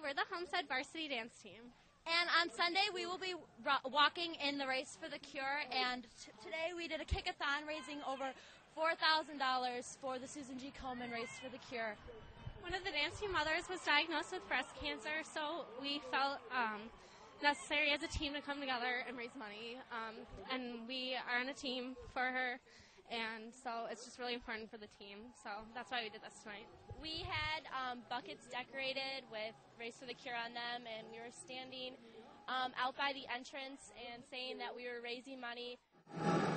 we're the Homestead varsity dance team. And on Sunday, we will be walking in the Race for the Cure. And today we did a kick-a-thon raising over $4,000 for the Susan G. Komen Race for the Cure. One of the dance team mothers was diagnosed with breast cancer, so we felt necessary as a team to come together and raise money. And we are on a team for her, and so it's just really important for the team. So that's why we did this tonight. We had buckets decorated with Race for the Cure on them, and we were standing out by the entrance and saying that we were raising money.